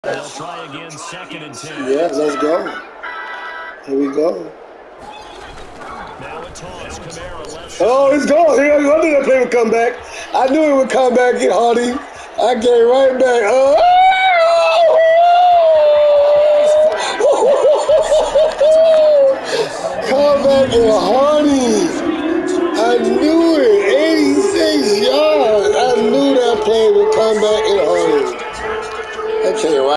They'll try again, 2nd and 10. Yeah, let's go. Here we go. Now a toss. Kamara left. Oh, it's gone. I knew that play would come back. I knew it would come back. Get Hardy. I came right back.